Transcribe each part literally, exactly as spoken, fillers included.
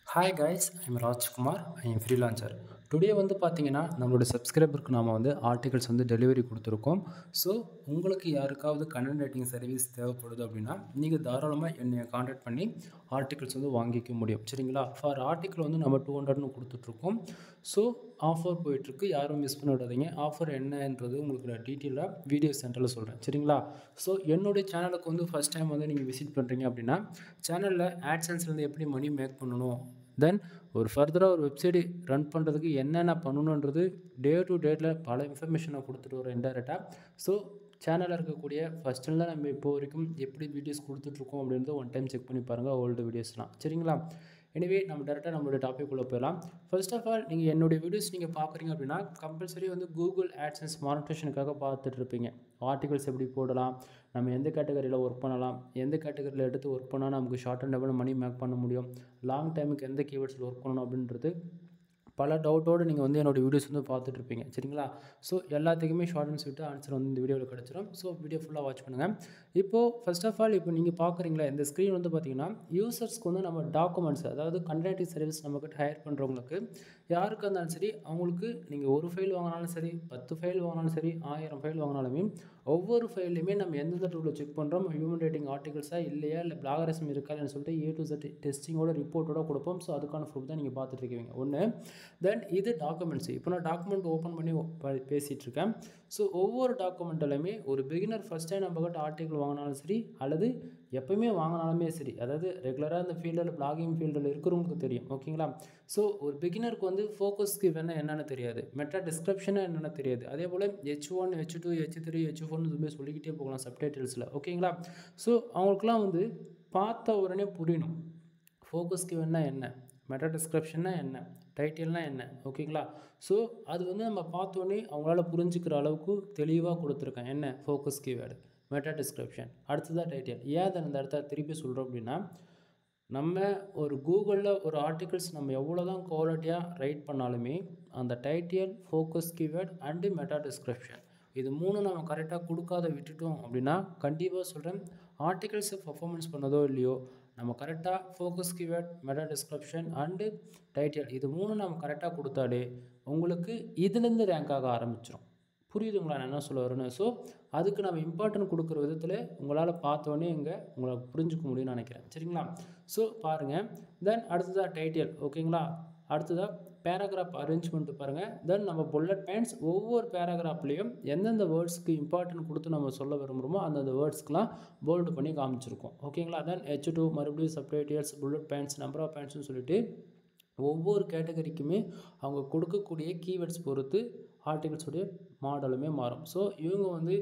Hi guys, I'm Rajkumar. I am freelancer. Today வந்து பார்த்தீங்கன்னா நம்மளோட சப்ஸ்கிரைபருக்கு நாம வந்து ஆர்டிகல்ஸ் வந்து டெலிவரி கொடுத்துருக்கோம். ஸோ உங்களுக்கு யாருக்காவது கண்டென்ட் ரைட்டிங் சர்வீஸ் தேவைப்படுது அப்படின்னா நீங்கள் தாராளமாக என்னை காண்டாக்ட் பண்ணி ஆர்டிகல்ஸ் வந்து வாங்கிக்க முடியும். சரிங்களா? ஃபார் ஆர்டிக்கல் வந்து நம்ம டூ ஹண்ட்ரட்னு கொடுத்துட்ருக்கோம். ஸோ ஆஃபர் போயிட்டுருக்கு, யாரும் மிஸ் பண்ண விடாதீங்க. ஆஃபர் என்னன்றது உங்களுக்கு நான் டீட்டெயிலாக வீடியோ சென்டரில் சொல்கிறேன். சரிங்களா? ஸோ என்னுடைய சேனலுக்கு வந்து ஃபஸ்ட் டைம் வந்து நீங்கள் விசிட் பண்ணுறீங்க அப்படின்னா சேனலில் ஆட்சென்ஸ்லேருந்து எப்படி மணி மேக் பண்ணணும், தென் ஒரு ஃபர்தராக ஒரு வெப்சைட்டு ரன் பண்ணுறதுக்கு என்னென்ன பண்ணணுன்றது டே டு டேட்டில் பல இன்ஃபர்மேஷனை கொடுத்துட்டு வரோம் இன்டெரக்டாக. ஸோ சேனலில் இருக்கக்கூடிய ஃபஸ்ட்டில் நம்ம இப்போ வரைக்கும் எப்படி வீடியோஸ் கொடுத்துட்ருக்கோம் அப்படின்றத ஒன் டைம் செக் பண்ணி பாருங்கள், ஓல்டு வீடியோஸ்லாம். சரிங்களா? எனிவே நம்ம டேரெக்டாக நம்மளுடைய டாபிக் உள்ள போயிடலாம். ஃபர்ஸ்ட் ஆஃப் ஆல் நீங்கள் என்னுடைய வீடியோஸ் நீங்கள் பார்க்குறீங்க அப்படின்னா கம்பல்சரி வந்து கூகுள் ஆட்சென்ஸ் மானிட்டேஷனுக்காக பார்த்துட்ருப்பீங்க. ஆர்டிகல்ஸ் எப்படி போடலாம், நம்ம எந்த கேட்டகரியில் ஒர்க் பண்ணலாம், எந்த கேட்டகரியில் எடுத்து ஒர்க் பண்ணால் நமக்கு short and double money make பண்ண முடியும், லாங் டைமுக்கு எந்த கீவேர்ட்ஸில் ஒர்க் பண்ணணும் அப்படின்றது பல டவுட்டோடு நீங்கள் வந்து என்னோடய வீடியோஸ் வந்து பார்த்துட்ருப்பீங்க. சரிங்களா? ஸோ எல்லாத்துக்குமே ஷார்ட் அண்ட் ஸ்வீட்டாக ஆன்சர் வந்து இந்த வீடியோவில் கிடச்சிடும். ஸோ வீடியோ ஃபுல்லாக வாட்ச் பண்ணுங்கள். இப்போது ஃபர்ஸ்ட் ஆஃப் ஆல் இப்போ நீங்கள் பார்க்குறீங்களா இந்த ஸ்க்ரீன் வந்து பார்த்தீங்கன்னா யூசர்ஸ்க்கு வந்து நம்ம டாக்குமெண்ட்ஸ், அதாவது கண்டென்ட் சர்வீஸ் நம்மக்கிட்ட ஹையர் பண்ணுறவங்களுக்கு யாருக்கு இருந்தாலும் சரி, அவங்களுக்கு நீங்கள் ஒரு ஃபைல் வாங்கினாலும் சரி, பத்து ஃபைல் வாங்கினாலும் சரி, ஆயிரம் ஃபைல் வாங்கினாலுமே ஒவ்வொரு ஃபைல்லையுமே நம்ம எந்தெந்த டூலில் செக் பண்ணுறோம், ஹியூமன் ரேட்டிங் ஆர்டிகல்ஸாக இல்லையா, இல்லை பிளாகரிசம் இருக்கா இல்லைன்னு சொல்லிட்டு ஏ டு செட் டெஸ்டிங்கோட ரிப்போர்ட்டோட கொடுப்போம். ஸோ அதுக்கான ப்ரூஃப் தான் நீங்கள் பார்த்துட்ருக்கீங்க. ஒன்று தென் இது டாக்குமெண்ட்ஸ். இப்போ நான் டாக்குமெண்ட் ஓப்பன் பண்ணி பேசிகிட்டு இருக்கேன். ஸோ ஒவ்வொரு டாக்குமெண்ட்டிலுமே ஒரு பிகினர் ஃபஸ்ட் டைம் நம்ம கிட்ட ஆர்டிகல் வாங்கினாலும் சரி, அல்லது எப்போயுமே வாங்கினாலுமே சரி, அதாவது ரெகுலராக இந்த ஃபீல்டில் பிளாகிங் ஃபீல்டில் இருக்கிறவங்களுக்கு தெரியும். ஓகேங்களா? ஸோ ஒரு பிகினருக்கு வந்து ஃபோக்கஸ்க்கு வேணால் என்னென்னு தெரியாது, மெட்டா டிஸ்கிரிப்ஷனாக என்னென்ன தெரியாது. அதே போல் H one H two H three H ஃபோர்னு இதுமாதிரி சொல்லிக்கிட்டே போகலாம் சப்டைட்டில்ஸில். ஓகேங்களா? ஸோ அவங்களுக்குலாம் வந்து பார்த்த உடனே புரியணும் ஃபோக்கஸ்க்கு வேணால் என்ன, மெட்டா டிஸ்கிரிப்ஷன்னா என்ன, டைட்டில்னால் என்ன. ஓகேங்களா? ஸோ அது வந்து நம்ம பார்த்தோன்னே அவங்களால புரிஞ்சுக்கிற அளவுக்கு தெளிவாக கொடுத்துருக்கேன். என்ன ஃபோக்கஸ் கீவேர்டு, மெட்டா டிஸ்கிரிப்ஷன், அடுத்ததான் டைட்டில். ஏன் அதை அந்த இடத்த திருப்பி சொல்கிறோம் அப்படின்னா, நம்ம ஒரு கூகுளில் ஒரு ஆர்டிகல்ஸ் நம்ம எவ்வளோ தான் குவாலிட்டியாக ரைட் பண்ணாலுமே அந்த title, focus keyword and meta description இது மூணு நம்ம கரெக்டாக கொடுக்காத விட்டுட்டோம் அப்படின்னா கண்டிப்பாக சொல்கிறேன் ஆர்டிகல்ஸை பர்ஃபார்மன்ஸ் பண்ணதோ இல்லையோ, நம்ம கரெக்டாக focus keyword, meta description and title இது மூணு நம்ம கரெக்டாக கொடுத்தாலே உங்களுக்கு இதுலேருந்து ரேங்க் ஆக ஆரம்பிச்சிடும். புரியுதுங்களா நான் என்ன சொல்ல வரேன்னு? ஸோ அதுக்கு நம்ம இம்பார்ட்டன்ட் கொடுக்குற விதத்தில் உங்களால் பார்த்தோன்னே இங்கே உங்களை புரிஞ்சுக்க முடியும்னு நினைக்கிறேன். சரிங்களா? ஸோ பாருங்கள். தென் அடுத்ததாக டைட்டில். ஓகேங்களா? அடுத்ததாக பேராகிராஃப் அரேஞ்ச்மெண்ட் பாருங்கள். தென் நம்ம புல்லட் பாயிண்ட்ஸ் ஒவ்வொரு பேராகிராஃப்லேயும் எந்தெந்த வேர்ட்ஸ்க்கு இம்பார்ட்டன்ட் கொடுத்து நம்ம சொல்ல விரும்புகிறோமோ அந்தந்த வேர்ட்ஸ்க்கெலாம் போல்டு பண்ணி காமிச்சிருக்கோம். ஓகேங்களா? தென் ஹெச் டூ மறுபடியும் subtitles, bullet points, number of பாயிண்ட்ஸ்னு சொல்லிட்டு ஒவ்வொரு கேட்டகரிக்குமே அவங்க கொடுக்கக்கூடிய கீவேர்ட்ஸ் பொறுத்து ஆர்டிகல்ஸுடைய மாடலுமே மாறும். ஸோ இவங்க வந்து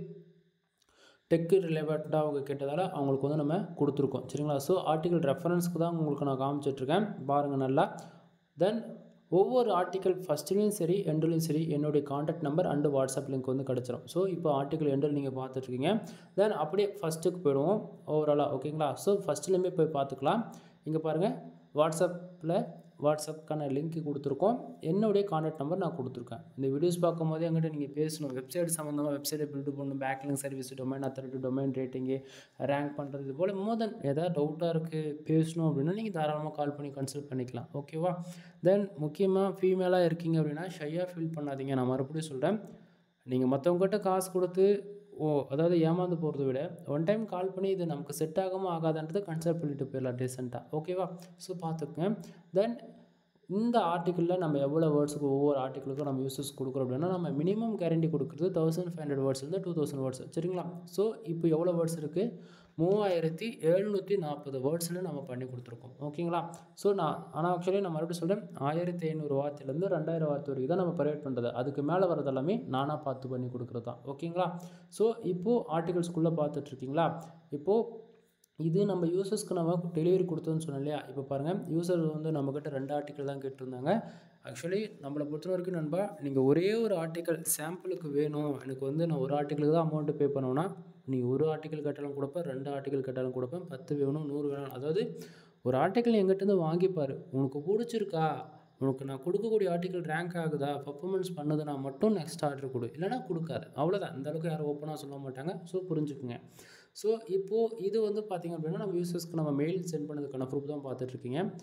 டெக்கு ரிலேட்டடாக அவங்க கேட்டதால் அவங்களுக்கு வந்து நம்ம கொடுத்துருக்கோம். சரிங்களா? ஸோ ஆர்டிகல் ரெஃபரன்ஸ்க்கு தான் உங்களுக்கு நான் காமிச்சிட்ருக்கேன், பாருங்கள் நல்லா. தென் ஒவ்வொரு ஆர்டிக்கல் ஃபஸ்ட்லேயும் சரி எண்டுலேயும் சரி என்னுடைய contact number and WhatsApp link வந்து கிடச்சிரும். ஸோ இப்போ ஆர்டிக்கல் எண்டில் நீங்கள் பார்த்துட்ருக்கீங்க. தென் அப்படியே ஃபஸ்ட்டுக்கு போயிடுவோம் ஓவராலாக. ஓகேங்களா? ஸோ ஃபஸ்ட்லேயுமே போய் பார்த்துக்கலாம். இங்கே பாருங்கள், வாட்ஸ்அப்பில் வாட்ஸ்அப்புக்கான லிங்க் கொடுத்துருக்கோம், என்னுடைய காண்டாக்ட் நம்பர் நான் கொடுத்துருக்கேன். இந்த வீடியோஸ் பார்க்கும் போதே எங்கிட்ட நீங்கள் பேசணும், வெப்சைட் சம்மந்தமாக வெப்சைட்டை பில்டு பண்ணணும், backlink service, domain authority, domain ரேட்டிங்கு, ரேங்க் பண்ணுறது, இது போல் மோர் தென் ஏதாவது டவுட்டாக இருக்குது பேசணும் அப்படின்னா நீங்கள் தாராளமாக கால் பண்ணி கன்சல்ட் பண்ணிக்கலாம். ஓகேவா? தென் முக்கியமாக ஃபீமேலாக இருக்கீங்க அப்படின்னா ஷையாக ஃபீல் பண்ணாதீங்க. நான் மறுபடியும் சொல்கிறேன், நீங்கள் மற்றவங்ககிட்ட காசு கொடுத்து ஓ அதாவது ஏமாந்து போகிறத விட ஒன் டைம் கால் பண்ணி இது நமக்கு செட் ஆகாமல் ஆகாதுன்றதை கன்சல்ட் பண்ணிட்டு போயிடலாம் டீசெண்டாக. ஓகேவா? ஸோ பார்த்துக்குங்க. தென் இந்த ஆர்டிக்கலில் நம்ம எவ்வளோ வேர்ட்ஸுக்கு ஒவ்வொரு ஆர்டிக்கலுக்கும் நம்ம யூசஸ் கொடுக்குறோம் அப்படின்னா நம்ம மினிமம் கேரண்டி கொடுக்குறது தௌசண்ட் ஃபைவ் ஹண்ட்ரட் வேர்ட்ஸ்லேருந்து டூ தௌசண்ட் வேர்ட்ஸ். சரிங்களா? ஸோ இப்போ எவ்வளோ வேர்ட்ஸ் இருக்குது, மூவாயிரத்தி எழுநூற்றி நாற்பது வேர்ட்ஸில் நம்ம பண்ணி கொடுத்துருக்கோம். ஓகேங்களா? ஸோ நான் ஆனால் ஆக்சுவலி நான் மறுபடியும் சொல்கிறேன், ஆயிரத்தி ஐநூறு வார்த்தையிலேருந்து ரெண்டாயிரம் வார்த்தை வரைக்கும் தான் நம்ம ப்ரொவைட் பண்ணுறது. அதுக்கு மேலே வரது எல்லாமே நானாக பார்த்து பண்ணி கொடுக்குறது தான். ஓகேங்களா? ஸோ இப்போது ஆர்டிகல்ஸ்குள்ளே பார்த்துட்ருக்கீங்களா? இப்போது இது நம்ம யூசர்ஸ்க்கு நம்ம டெலிவரி கொடுத்தோன்னு சொன்னோம் இல்லையா? இப்போ பாருங்கள், யூசர் வந்து நம்மக்கிட்ட ரெண்டு ஆர்டிக்கல் தான் கேட்டிருந்தாங்க. ஆக்சுவலி நம்மளை பொறுத்த வரைக்கும் நண்பா, நீங்கள் ஒரே ஒரு ஆர்டிக்கல் சாம்பிளுக்கு வேணும், எனக்கு வந்து நான் ஒரு ஆர்டிக்கலுக்கு தான் அமௌண்ட்டு பே பண்ணுவேன்னா நீங்கள் ஒரு ஆர்டிக்கல் கேட்டாலும் கொடுப்பேன், ரெண்டு ஆர்டிக்கல் கேட்டாலும் கொடுப்பேன், பத்து வேணும், நூறு வேணும். அதாவது ஒரு ஆர்டிக்கல் எங்கிட்டேருந்து வாங்கிப்பார், உனக்கு பிடிச்சிருக்கா, உனக்கு நான் கொடுக்கக்கூடிய ஆர்டிக்கல் ரேங்க் ஆகுதா, பர்ஃபார்மன்ஸ் பண்ணுதுன்னா மட்டும் நெக்ஸ்ட் ஆர்டர் கொடு, இல்லைனா கொடுக்காது. அவ்வளோதான். அந்தளவுக்கு யாரும் ஓப்பனாக சொல்ல மாட்டாங்க. ஸோ புரிஞ்சுக்குங்க. ஸோ இப்போது இது வந்து பார்த்திங்க அப்படின்னா நம்ம யூசர்ஸ்க்கு நம்ம மெயில் சென்ட் பண்ணதுக்கான ப்ரூஃப் தான் பார்த்துட்ருக்கீங்க.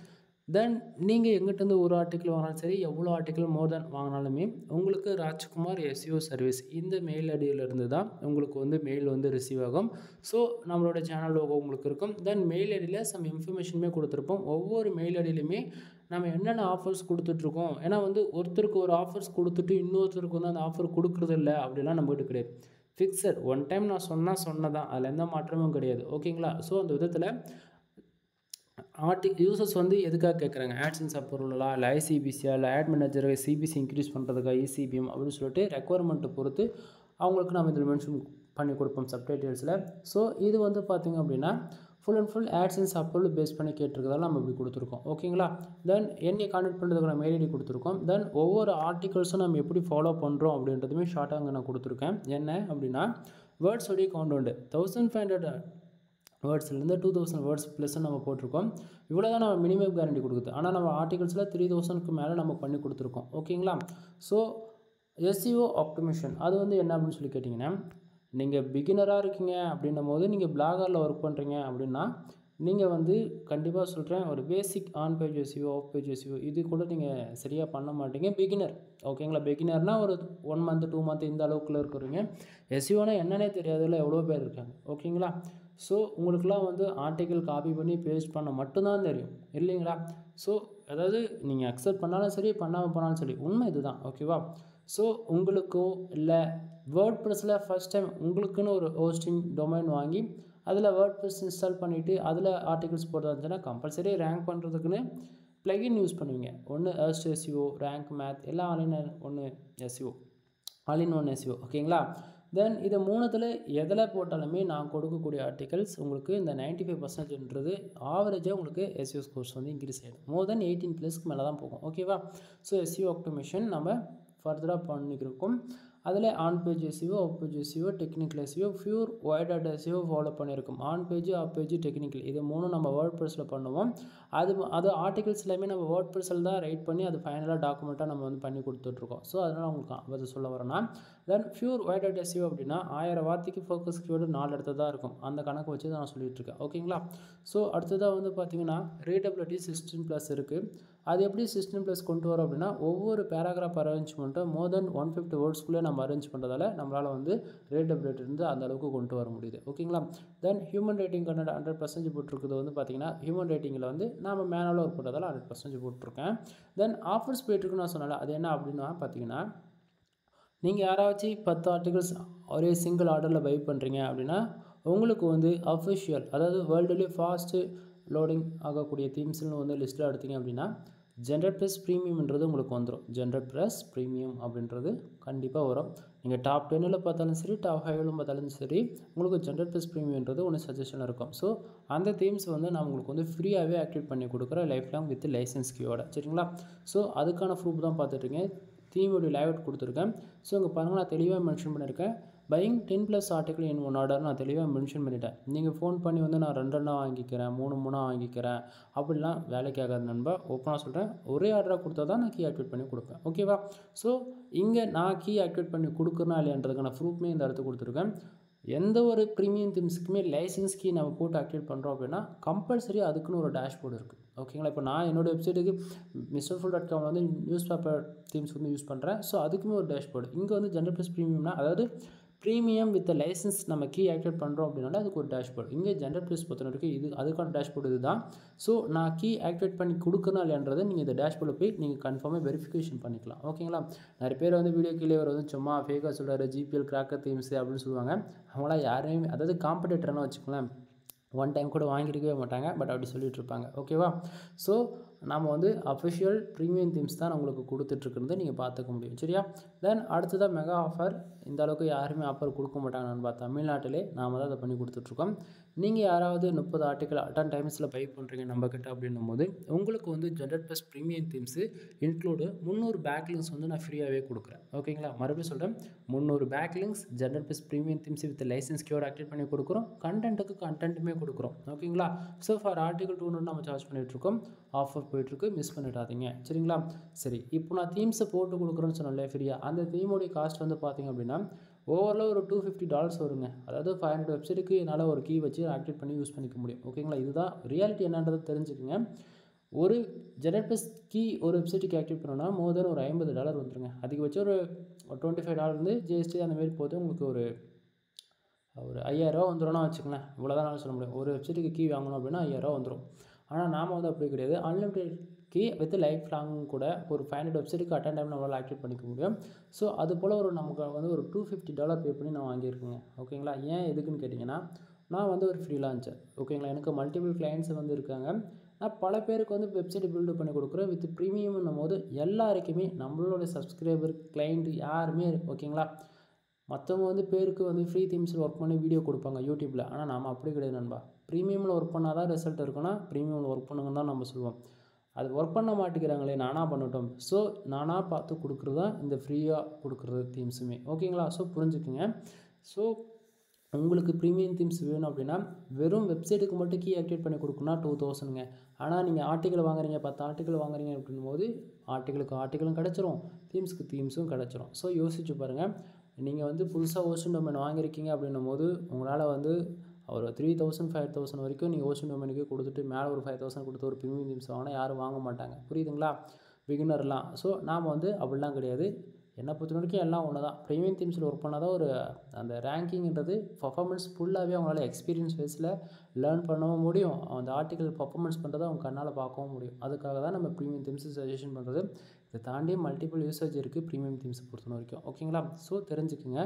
தென் நீங்கள் எங்கிட்டேருந்து ஒரு ஆர்டிக்கல் வாங்கினாலும் சரி, எவ்வளோ ஆர்டிக்கல் மோர் தென் வாங்கினாலுமே உங்களுக்கு ராஜ்குமார் எஸ்இஓ சர்வீஸ் இந்த மெயில் ஐடியிலேருந்து தான் உங்களுக்கு வந்து மெயில் வந்து ரிசீவ் ஆகும். ஸோ நம்மளோட சேனல் லோகோ உங்களுக்கு இருக்கும். தென் மெயில் ஐடியில் சம் இன்ஃபர்மேஷனுமே கொடுத்துருப்போம். ஒவ்வொரு மெயில் ஐடியிலுமே நம்ம என்னென்ன ஆஃபர்ஸ் கொடுத்துட்ருக்கோம். ஏன்னா வந்து ஒருத்தருக்கு ஒரு ஆஃபர்ஸ் கொடுத்துட்டு இன்னொருத்தருக்கு வந்து அந்த ஆஃபர் கொடுக்குறது இல்லை அப்படிலாம் நம்மகிட்ட கிடையாது. ஃபிக்ஸட் ஒன் டைம் நான் சொன்னால் சொன்னதான், அதில் எந்த மாற்றமும் கிடையாது. ஓகேங்களா? ஸோ அந்த விதத்தில் ஆர்டி யூசர்ஸ் வந்து எதுக்காக கேட்குறாங்க, ஆட்சன்ஸ் அப்ரூவலா இல்லை ஐசிபிசியா இல்லை ஆட் மேனேஜர் சிபிசி இன்க்ரீஸ் பண்ணுறதுக்கா இசிபிஎம் அப்படின்னு சொல்லிட்டு ரெக்குவயர்மெண்ட்டை பொறுத்து அவங்களுக்கு நம்ம இதில் மென்ஷன் பண்ணி கொடுப்போம் சப்டைட்டில்ஸில். ஸோ இது வந்து பார்த்திங்க அப்படின்னா full and full AdSense approval face பண்ணி கேட்டிருக்கிறதால நம்ம இப்படி கொடுத்துருக்கோம். ஓகேங்களா? தென் என்னை கான்டெக்ட் பண்ணுறதுக்கான மெயில் ஐடி கொடுத்துருக்கோம். தென் ஒவ்வொரு ஆர்டிகல்ஸும் நம்ம எப்படி ஃபாலோ பண்ணுறோம் அப்படின்றதுமே ஷார்ட்டாக அங்கே நான் கொடுத்துருக்கேன். என்ன அப்படின்னா வேர்ட்ஸ் உடைய கவுண்ட் உண்டு தௌசண்ட் ஃபைவ் ஹண்ட்ரட் வேர்ட்ஸ்லேருந்து டூ தௌசண்ட் வேர்ட்ஸ் ப்ளஸ்ன்னு நம்ம போட்டிருக்கோம். இவ்வளோ தான் நம்ம மினிமம் கேரண்டி கொடுக்குது. ஆனால் நம்ம ஆர்டிகல்ஸில் த்ரீ தௌசண்ட்க்கு மேலே நம்ம பண்ணி கொடுத்துருக்கோம். ஓகேங்களா? ஸோ எஸ்இஓ ஆப்டிமிஷன் அது வந்து என்ன அப்படின்னு சொல்லி கேட்டிங்கன்னா, நீங்கள் பிகினராக இருக்கீங்க அப்படின்னும் போது நீங்கள் பிளாகரில் ஒர்க் பண்ணுறீங்க அப்படின்னா நீங்கள் வந்து கண்டிப்பாக சொல்கிறேன் ஒரு basic on page SEO off page SEO இது கூட நீங்கள் சரியாக பண்ண மாட்டீங்க பிகினர். ஓகேங்களா? பிகினர்னால் ஒரு ஒன் மந்த் டூ மந்த் இந்த அளவுக்குள்ளே இருக்கிறீங்க. எஸ்இஓனா என்னன்னே தெரியாதுல எவ்வளோ பேர் இருக்காங்க. ஓகேங்களா? ஸோ உங்களுக்குலாம் வந்து ஆர்டிக்கல் காப்பி பண்ணி பேஸ்ட் பண்ண மட்டும்தான் தெரியும் இல்லைங்களா? ஸோ அதாவது நீங்கள் அக்செப்ட் பண்ணாலும் சரி பண்ணாமல் போனாலும் சரி உண்மை இது தான். ஓகேவா? ஸோ உங்களுக்கோ இல்லை வேர்ட் ப்ரெஸ்ஸில் ஃபஸ்ட் டைம் உங்களுக்குன்னு ஒரு ஹோஸ்டிங் டொமைன் வாங்கி அதில் வேர்ட் ப்ரெஸ் இன்ஸ்டால் பண்ணிவிட்டு அதில் ஆர்டிகல்ஸ் போடுறதா இருந்துச்சுன்னா கம்பல்சரி ரேங்க் பண்ணுறதுக்குன்னு ப்ளகின் யூஸ் பண்ணுவீங்க. ஒன்று எஸ்ட் எஸ்இஓ ரேங்க் மேத் எல்லாம் ஆலின் ஒன்று எஸ்இஓ ஆலின் ஒன் எஸ்இஓ. ஓகேங்களா? தென் இதை மூணுத்தில் எதில் போட்டாலுமே நான் கொடுக்கக்கூடிய ஆர்டிகல்ஸ் உங்களுக்கு இந்த நைன்ட்டி ஃபைவ் பர்சன்டேஜ்ன்றது ஆவரேஜாக உங்களுக்கு எஸ்இஓ ஸ்கோர்ஸ் வந்து இன்க்ரீஸ் ஆகிடும். மோர் தென் எயிட்டீன் ப்ளஸ்க்கு மேலே தான் போகும். ஓகேவா? ஸோ எஸ்இஓ ஆப்டிமிஷன் நம்ம ஃபர்தராக பண்ணிக்கிறோம். அதில் on page SEO off page SEO technical SEO pure white dot SEO follow பண்ணியிருக்கோம். On page off page technical இது மூணும் நம்ம வேர்ட் ப்ரெஸ்ஸில் பண்ணுவோம். அது அது ஆர்டிகல்ஸ் எல்லாமே நம்ம வேர்ட் ப்ரெஸ்ஸில் தான் ரைட் பண்ணி அது ஃபைனலாக டாக்குமெண்ட்டாக நம்ம வந்து பண்ணி கொடுத்துட்ருக்கோம். ஸோ அதனால் உங்களுக்கு அதை சொல்ல வரேன்னா then pure white dot SEO அப்படின்னா ஆயிரம் வார்த்தைக்கு ஃபோக்கஸ் கீவேர்டு நாலு இடத்துல தான் இருக்கும். அந்த கணக்கு வச்சு தான் நான் சொல்லிட்டு இருக்கேன். ஓகேங்களா? ஸோ அடுத்ததாக வந்து பார்த்தீங்கன்னா ரீடபிலிட்டி சிக்ஸ்டீன் ப்ளஸ் இருக்குது. அது எப்படி சிக்ஸ்டீன் ப்ளஸ் கொண்டு வரோம் அப்படின்னா ஒவ்வொரு பேராகிராஃப் அரேஞ்ச்மெண்ட்டை மோர் தென் ஒன் ஃபிஃப்டி வேர்ட்ஸ்க்குள்ளே நம்ம அரேஞ்ச் பண்ணுறதால நம்மளால் வந்து ரீடபிலிட்டி இருந்து அந்த அளவுக்கு கொண்டு வர முடியுது. ஓகேங்களா? Then human rating content hundred percentage போட்டிருக்குது வந்து பார்த்தீங்கன்னா ஹியூமன் ரேட்டிங்கில் வந்து நம்ம மேனுவலாக ஒர்க் பண்ணுறதால ஹண்ட்ரட் பர்சன்டேஜ் போட்டிருக்கேன். தென் ஆஃபர்ஸ் போயிட்டுருக்குன்னு நான் சொன்னால அது என்ன அப்படின்னா பார்த்தீங்கன்னா நீங்கள் யாராச்சும் பத்து ஆர்டிகல்ஸ் ஒரே சிங்கிள் ஆர்டரில் பை பண்ணுறீங்க அப்படின்னா உங்களுக்கு வந்து அஃபிஷியல் அதாவது வேர்ல்டுலேயே ஃபாஸ்ட்டு லோடிங் ஆகக்கூடிய தீம்ஸ்னு வந்து லிஸ்ட்டில் எடுத்தீங்க அப்படின்னா ஜென்ரேட் ப்ளஸ் ப்ரீமியம்ன்றது உங்களுக்கு வந்துடும். ஜென்ரேட் ப்ளஸ் ப்ரீமியம் அப்படின்றது கண்டிப்பாக வரும். நீங்கள் டாப் டென்னில் பார்த்தாலும் சரி டாப் ஃபைவ்ல பார்த்தாலும் சரி உங்களுக்கு ஜென்ரேட் ப்ளஸ் ப்ரீமியம்ன்றது ஒன்று சஜஷன் இருக்கும். ஸோ அந்த தீம்ஸ் வந்து நான் உங்களுக்கு வந்து ஃப்ரீயாகவே ஆக்டிவேட் பண்ணி கொடுக்குறேன் லைஃப் லாங் வித் லைசன்ஸ் கீயோட. சரிங்களா? ஸோ அதுக்கான ப்ரூஃப் தான் பார்த்துட்ருக்கேன். தீமோடைய லேஅவுட் கொடுத்துருக்கேன். ஸோ இங்கே பாருங்கள் நான் தெளிவாக மென்ஷன் பண்ணியிருக்கேன். Buying ten plus article in one order நான் தெளிவாக மென்ஷன் பண்ணிட்டேன். நீங்கள் ஃபோன் பண்ணி வந்து நான் ரெண்டு ரெண்டாக வாங்கிக்கிறேன் மூணு மூணாக வாங்கிக்கிறேன் அப்படிலாம் வேலைக்கு ஆகாது நண்பா. ஓப்பனாக சொல்கிறேன். ஒரே ஆர்டராக கொடுத்தா தான் நான் கீ ஆக்டிவேட் பண்ணி கொடுப்பேன். ஓகேவா? ஸோ இங்கே நான் கீ ஆக்டிவேட் பண்ணி கொடுக்குறேன்னா இல்லைன்றதுக்கான ப்ரூஃப்மே இந்த இடத்துக்கு கொடுத்துருக்கேன். எந்த ஒரு ப்ரீமியம் தீம்ஸுக்குமே லைசன்ஸ் கீ நம்ம போட்டு ஆக்டிவேட் பண்ணுறோம் அப்படின்னா கம்பல்சரி அதுக்குன்னு ஒரு டேஷ்போர்டு இருக்குது. ஓகேங்களா? இப்போ நான் என்னோடய வெப்சைட்டுக்கு மிஸ்டர் ஃபுல் டாட் காமில் வந்து நியூஸ் பேப்பர் தீம்ஸ் வந்து யூஸ் பண்ணுறேன். ஸோ அதுக்குமே ஒரு டேஷ்போர்டு இங்கே வந்து ஜென்ரல் ப்ளஸ் ப்ரீமியம்னா அதாவது ப்ரீமியம் வித் லைசன்ஸ் நம்ம கீ ஆக்டிவேட் பண்ணுறோம் அப்படின்னால அதுக்கு ஒரு டேஷ்போர்டு. இங்கே ஜென்ரல் ப்ளஸ் பொறுத்த வரைக்கும் இது அதுக்கான டேஷ்போர்டு இது தான். ஸோ நான் கீ ஆக்டிவேட் பண்ணி கொடுக்கணும் இல்லைன்றதை நீங்கள் இந்த டேஷ்போர்டில் போய் நீங்கள் கன்ஃபார்மாக வெரிஃபிகேஷன் பண்ணிக்கலாம். ஓகேங்களா? நிறைய பேர் வந்து வீடியோ கீழே வர வந்து சும்மா ஃபேக்காக சொல்கிறாரு ஜிபிஎல் கிராக்கர் தீம்ஸ் அப்படின்னு சொல்லுவாங்க. அவங்களாம் யாரையுமே அதாவது காம்படிட்டர்னு வச்சுக்கலாம் ஒன் டைம் கூட வாங்கியிருக்கவே மாட்டாங்க. பட் அப்படி சொல்லிட்டு இருப்பாங்க. ஓகேவா? ஸோ நம்ம வந்து அஃபிஷியல் ப்ரீமியம் தீம்ஸ் தான் உங்களுக்கு கொடுத்துட்ருக்குறது நீங்கள் பார்த்துக்க முடியும். சரியா? தென் அடுத்ததாக மெகா ஆஃபர் இந்த அளவுக்கு யாருமே ஆஃபர் கொடுக்க மாட்டாங்க நண்பா. தமிழ்நாட்டிலே நாம் தான் அதை பண்ணி கொடுத்துட்ருக்கோம். நீங்கள் யாராவது முப்பது ஆர்டிக்கல் அட்டன் டைம்ஸில் பை பண்ணுறீங்க நம்மக்கிட்ட அப்படின்னும் போது உங்களுக்கு வந்து generate plus premium themes include முந்நூறு பேக்லிங்ஸ் வந்து நான் ஃப்ரீயாகவே கொடுக்குறேன். ஓகேங்களா? மறுபடியும் சொல்கிறேன். முந்நூறு backlinks generate plus premium themes with license கீயோட ஆக்டிவேட் பண்ணி கொடுக்குறோம். கண்டென்ட்டுக்கு கண்டென்ட்டுமே கொடுக்குறோம். ஓகேங்களா? So for article two hundred நம்ம சார்ஜ் பண்ணிகிட்ருக்கோம். ஆஃபர் போயிட்டுருக்கு. மிஸ் பண்ணிடாதீங்க. சரிங்களா? சரி, இப்போ நான் தீம்ஸை போட்டு கொடுக்குறேன்னு சொன்னேன் ஃப்ரீயாக. அந்த தீமோடைய காஸ்ட் வந்து பார்த்திங்க அப்படின்னா ஓவரால் ஒரு டூ ஃபிஃப்டி டாலர்ஸ் வருங்க. அதாவது ஃபைவ் ஹண்ட்ரட் வெப்சைட்டுக்கு என்னால் ஒரு கீ வச்சு ஆக்டிவேட் பண்ணி யூஸ் பண்ணிக்க முடியும். ஓகேங்களா? இதுதான் ரியாலிட்டி என்னன்றதை தெரிஞ்சுக்கங்க. ஒரு ஜெனரேட் ப்ளஸ் கீ ஒரு வெப்சைட்டுக்கு ஆக்டிவேட் பண்ணோன்னா மோர் தென் ஒரு ஐம்பது டாலர் வந்துருங்க. அதிகபட்சம் ஒரு டுவெண்ட்டி ஃபைவ் டாலர்லேருந்து ஜிஎஸ்டி அந்த மாதிரி போது உங்களுக்கு ஒரு ஒரு ஐயாயிரரூவா வந்துடும்னா வச்சுக்கோங்களேன். இவ்வளோ தான் சொல்ல முடியும். ஒரு வெப்சைட்டுக்கு கீ வாங்கணும் அப்படின்னா ஐயாயிரரூவா வந்துடும். ஆனால் நாம் வந்து அப்படி கிடையாது. Unlimited key with life long கூட ஒரு ஃபைவ் ஹண்ட்ரட் வெப்சைட்டுக்கு அட் அ டைம் நம்மளால் ஆக்டிவேட் பண்ணிக்க முடியும். ஸோ அது போல் ஒரு நமக்கு வந்து ஒரு டூ ஃபிஃப்டி டாலர் பே பண்ணி நான் வாங்கியிருக்கேங்க. ஓகேங்களா? ஏன் எதுக்குன்னு கேட்டிங்கன்னா, நான் வந்து ஒரு ஃப்ரீலான்சர். ஓகேங்களா? எனக்கு மல்டிபிள் கிளைண்ட்ஸ் வந்து இருக்காங்க. நான் பல பேருக்கு வந்து வெப்சைட் பில்டு பண்ணி கொடுக்குறேன். வித் ப்ரீமியம்னும் போது எல்லாருக்குமே நம்மளோட சப்ஸ்கிரைபர் கிளைண்ட் யாருமே ஓகேங்களா, மற்றவங்க வந்து பேருக்கு வந்து ஃப்ரீ தீம்ஸில் ஒர்க் பண்ணி வீடியோ கொடுப்பாங்க யூடியூப்பில். ஆனால் நம்ம அப்படி கிடையாது நண்பா. ப்ரீமியமில் ஒர்க் பண்ணால் தான் ரிசல்ட் இருக்குன்னா ப்ரீமியமில் ஒர்க் பண்ணுங்கன்னு தான் நம்ம சொல்லுவோம். அது ஒர்க் பண்ண மாட்டேங்கிறாங்களே, நானாக பண்ணட்டும். ஸோ நானாக பார்த்து கொடுக்குறது தான் இந்த ஃப்ரீயாக கொடுக்குறது தீம்ஸுமே. ஓகேங்களா? ஸோ புரிஞ்சுக்குங்க. ஸோ உங்களுக்கு ப்ரீமியம் தீம்ஸ் வேணும் அப்படின்னா வெறும் வெப்சைட்டுக்கு மட்டும் கீ ஆக்டிவேட் பண்ணி கொடுக்குன்னா டூ தௌசண்ட்ங்க. ஆனால் நீங்கள் ஆர்டிக்கல் வாங்குறீங்க, பத்து ஆர்டிக்கல் வாங்குறீங்க அப்படின் போது ஆர்டிக்கலுக்கு ஆர்டிக்கலும் கிடச்சிரும், தீம்ஸுக்கு தீம்ஸும் கிடச்சிரும். ஸோ யோசிச்சு பாருங்கள். நீங்கள் வந்து புதுசாக ஹோஸ்டிங் டொமைன் வாங்கியிருக்கீங்க அப்படின்னும் போது உங்களால் வந்து ஒரு த்ரீ தௌசண்ட் ஃபைவ் தௌசண்ட் வரைக்கும் நீங்கள் ஹோஸ்டிங் டொமைனுக்கு கொடுத்துட்டு மேலே ஒரு ஃபைவ் தௌசண்ட் கொடுத்து ஒரு ப்ரீமியம் தீம்ஸ் வாங்கினா யாரும் வாங்க மாட்டாங்க. புரியுதுங்களா? பிகினர்லாம். ஸோ நாம் வந்து அப்படிலாம் கிடையாது. என்னை பொறுத்த வரைக்கும் எல்லாம் ஒன்று தான். ப்ரீமியம் தீம்ஸில் ஒர்க் பண்ணால் தான் ஒரு அந்த ரேங்கிங்கிறது பர்ஃபார்மன்ஸ் ஃபுல்லாகவே அவங்களால எக்ஸ்பீரியன்ஸ் பேஸில் லேர்ன் பண்ணவும் முடியும். அந்த ஆர்டிக்கல் பர்ஃபார்மன்ஸ் பண்ணுறதை அவங்க கண்ணால் பார்க்கவும் முடியும். அதுக்காக தான் நம்ம ப்ரீமியம் தீம்ஸு சஜஷன் பண்ணுறது. இதை தாண்டி மல்டிபிள் யூசேஜ் இருக்குது ப்ரீமியம் தீம்ஸை பொறுத்த வரைக்கும். ஓகேங்களா? ஸோ தெரிஞ்சுக்குங்க.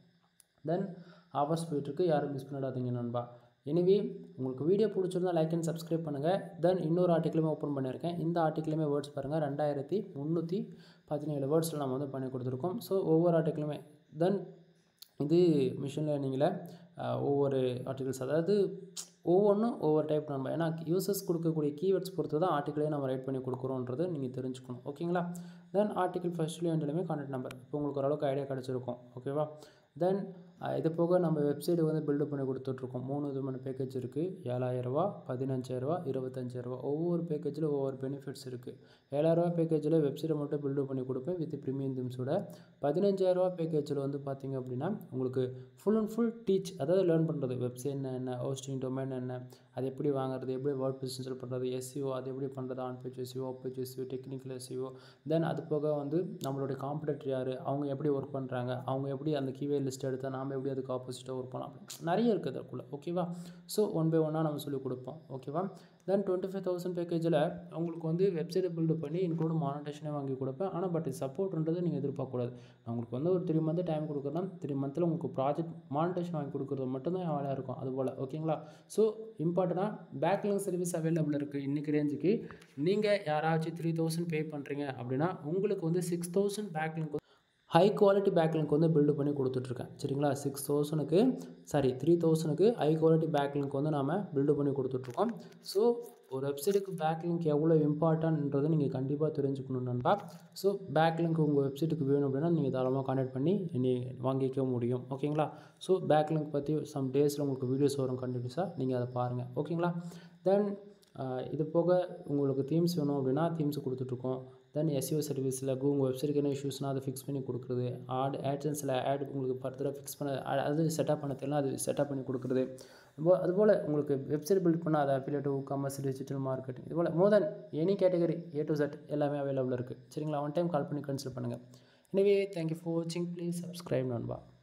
தென் ஆஃபர்ஸ் போயிட்டுருக்கு, யாரும் மிஸ் பண்ணிடாதீங்க நண்பா. எனவே உங்களுக்கு வீடியோ பிடிச்சிருந்தா லைக் அண்ட் சப்ஸ்கிரைப் பண்ணுங்கள். தென் இன்னொரு ஆர்டிக்கலுமே ஓப்பன் பண்ணியிருக்கேன். இந்த ஆர்டிக்கலுமே வேர்ட்ஸ் பாருங்கள். ரெண்டாயிரத்தி முந்நூற்றி பதினேழு வேர்ட்ஸில் நம்ம வந்து பண்ணி கொடுத்துருக்கோம். ஸோ ஒவ்வொரு ஆர்டிக்கலுமே தென் இது மிஷின் லேர்னிங்கில் ஒவ்வொரு ஆர்டிகல்ஸ், அதாவது ஒவ்வொன்றும் ஒவ்வொரு டைப் நம்ம, ஏன்னா யூசர்ஸ் கொடுக்கக்கூடிய கீவேர்ட்ஸ் பொறுத்து தான் ஆர்டிக்கலே நம்ம ரைட் பண்ணி கொடுக்குறோன்றது நீங்கள் தெரிஞ்சுக்கணும். ஓகேங்களா? தென் ஆர்டிக்கல் ஃபஸ்ட்லேயும் எண்ட்லேயுமே கான்டாக்ட் நம்பர். இப்போ உங்களுக்கு ஓரளவுக்கு ஐடியா கிடச்சிருக்கும். ஓகேவா? தென் இது போக நம்ம வெப்சைட் வந்து பில்டு பண்ணி கொடுத்துட்ருக்கோம். மூணு விதமான பேக்கேஜ் இருக்குது. ஏழாயிரரூவா, பதினஞ்சாயிரரூவா, இருபத்தஞ்சாயிரரூவா. ஒவ்வொரு பேக்கேஜில் ஒவ்வொரு பெனிஃபிட்ஸ் இருக்குது. ஏழாயிரரூவா பேக்கேஜில் வெப்சைட்டை மட்டும் பில்டு பண்ணி கொடுப்பேன் வித் ப்ரீமியம் தீம்ஸோட. பதினஞ்சாயிரரூவா பேக்கேஜில் வந்து பார்த்திங்க அப்படின்னா உங்களுக்கு ஃபுல் அண்ட் ஃபுல் டீச், அதாவது லேர்ன் பண்ணுறது. வெப்சைட்னா என்ன, ஹோஸ்டிங் டொமைன் என்ன, அது எப்படி வாங்குறது, எப்படி வேர்ட் ப்ரெஸ் இன்ஸ்டால் பண்ணுறது, எஸ்இஓ அது எப்படி பண்ணுறது, on page SEO, off page SEO, technical SEO. Then அது போக வந்து நம்மளுடைய காம்படிட்டர் யார், அவங்க எப்படி ஒர்க் பண்ணுறாங்க, அவங்க எப்படி அந்த கீவேர்ட் லிஸ்ட் எடுத்தால் நாம் எப்படி அதுக்கு ஆப்போசிட்டாக ஒர்க் பண்ணலாம், நிறைய இருக்குது அதுக்குள்ளே. ஓகேவா? ஸோ ஒன் பை ஒன்னாக நம்ம சொல்லிக் கொடுப்போம். ஓகேவா? தென் டுவெண்ட்டி ஃபைவ் தௌசண்ட் பேக்கேஜில் உங்களுக்கு வந்து வெப்சைட்டை பில்டு பண்ணி இன்க்ளூட் மானிட்டேஷனே வாங்கி கொடுப்பேன். ஆனால் பட் சப்போர்ட்ன்றது நீங்கள் எதிர்பார்க்கக்கூடாது. நான் உங்களுக்கு வந்து ஒரு த்ரீ மந்த்து டைம் கொடுக்குறேன்னா த்ரீ மந்தில் உங்களுக்கு ப்ராஜெக்ட் மானிட்டேஷன் வாங்கி கொடுக்குறது மட்டும்தான் என் வேலையாக இருக்கும். அதுபோல். ஓகேங்களா? ஸோ இம்பார்ட்டனாக பேக்லிங்க் சர்வீஸ் அவைலபிள் இருக்குது. இன்றைக்கி ரேஞ்சுக்கு நீங்கள் யாராச்சும் த்ரீ தௌசண்ட் பே பண்ணுறீங்க அப்படின்னா உங்களுக்கு வந்து six thousand backlink high quality backlink வந்து பில்டு பண்ணி கொடுத்துட்ருக்கேன். சரிங்களா? சிக்ஸ் தௌசண்ட்க்கு சாரி த்ரீ தௌசண்ட்க்கு ஹை குவாலிட்டி பேக்லிங்க் வந்து நாம் பில்டு பண்ணி கொடுத்துட்ருக்கோம். ஸோ ஒரு வெப்சைட்டுக்கு பேக்லிங்க் எவ்வளோ இம்பார்ட்டன்ட்ன்றதை நீங்கள் கண்டிப்பாக தெரிஞ்சுக்கணும் நண்பா. ஸோ பேக்லிங்க் உங்கள் வெப்சைட்டுக்கு வேணும் அப்படின்னா நீங்கள் தாராளமாக கான்டாக்ட் பண்ணி நீ வாங்கிக்க முடியும். ஓகேங்களா? ஸோ பேக்லிங்க் பற்றி சம் டேஸில் உங்களுக்கு வீடியோஸ் வரும் கண்டினியூஸாக, நீங்கள் அதை பாருங்கள். ஓகேங்களா? தென் இது போக உங்களுக்கு தீம்ஸ் வேணும் அப்படின்னா தீம்ஸ் கொடுத்துட்ருக்கோம். தென் எஸ்இஓ சர்வீஸில் உங்கள் வெப்சைட்டுக்கு என்ன இஷ்யூஸ்னால் அதை ஃபிக்ஸ் பண்ணி கொடுக்குறது. ஆட் ஆட்சன்ஸில் ஆட் உங்களுக்கு ஃபர்தராக ஃபிக்ஸ் பண்ண அது செட்டப் பண்ண தெரியல, அது செட்டப் பண்ணி கொடுக்குறது. அதுபோல் உங்களுக்கு வெப்சைட் பில்ட் பண்ணால் அதை அஃபிலியேட், காமர்ஸ், டிஜிட்டல் மார்க்கெட்டிங், இதுபோல் more then any category A to Z எல்லாமே அவைலபிள் இருக்குது. சரிங்களா? ஒன் டைம் கால் பண்ணி கன்சல்ட் பண்ணுங்கள். எனவே தேங்க்யூ ஃபார் வாட்சிங். ப்ளீஸ் சப்ஸ்கிரைப் நண்பா.